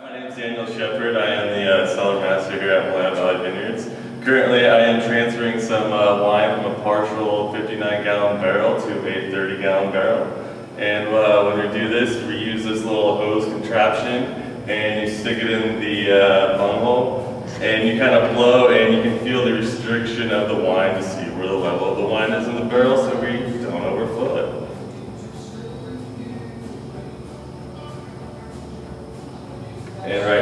My name is Shepard. I am the Cellar Master here at Milano Valley Vineyards. Currently, I am transferring some wine from a partial 59-gallon barrel to a 30-gallon barrel. And when we do this, we use this little hose contraption, and you stick it in the bunghole, and you kind of blow, and you can feel the restriction of the wine to see where the level of the wine is in the barrel, so we don't overflow it. And right